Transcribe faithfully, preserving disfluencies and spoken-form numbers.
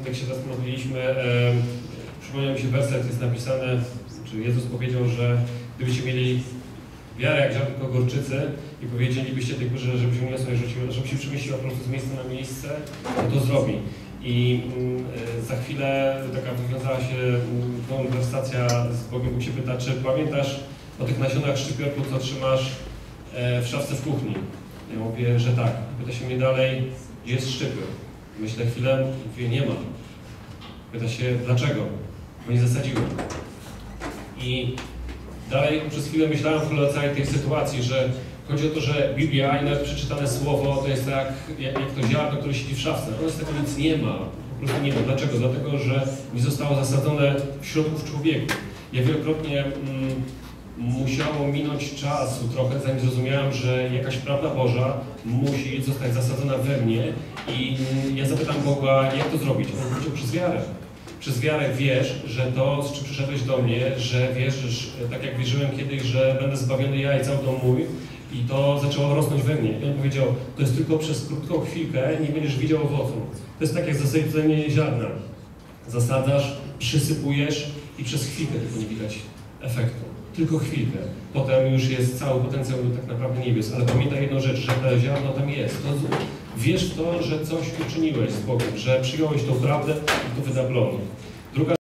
tak się zastanowiliśmy, e, przypomniał mi się werset, jest napisane, czy Jezus powiedział, że gdybyście mieli wiarę jak ziarnko gorczycy i powiedzielibyście tej górze, żeby się uniosła i rzuciła, żeby się przemieściła po prostu z miejsca na miejsce, to to zrobi. I y, za chwilę taka wywiązała się konwersacja z Bogiem, Bóg się pyta, czy pamiętasz o tych nasionach szczypiorku, co trzymasz e, w szafce w kuchni? Ja mówię, że tak. Pyta się mnie dalej, gdzie jest szczypior? Myślę chwilę, mówię, nie ma. Pyta się, dlaczego? Bo nie zasadziłem. I dalej przez chwilę myślałem o całej tej sytuacji, że chodzi o to, że Biblia i nawet przeczytane słowo to jest tak, jak, jak to ziarno, które siedzi w szafce. Ono z tego nic nie ma. Po prostu nie ma. Dlaczego? Dlatego, że nie zostało zasadzone w środku w człowieku. Ja wielokrotnie mm, musiało minąć czasu trochę, zanim zrozumiałem, że jakaś prawda Boża musi zostać zasadzona we mnie i ja zapytam Boga, jak to zrobić? On powiedział, przez wiarę. Przez wiarę wiesz, że to, z czym przyszedłeś do mnie, że wierzysz, tak jak wierzyłem kiedyś, że będę zbawiony ja i cały dom mój, i to zaczęło rosnąć we mnie. I on powiedział, to jest tylko przez krótką chwilkę, nie będziesz widział owocu. To jest tak jak zasadzenie ziarna. Zasadzasz, przysypujesz i przez chwilkę tylko nie widać efektu. Tylko chwilkę. Potem już jest cały potencjał tak naprawdę niebios. Ale pamiętaj jedną rzecz, że to ziarno tam jest. To wierz w to, że coś uczyniłeś z Bogiem, że przyjąłeś tą prawdę i to wyda plon. Druga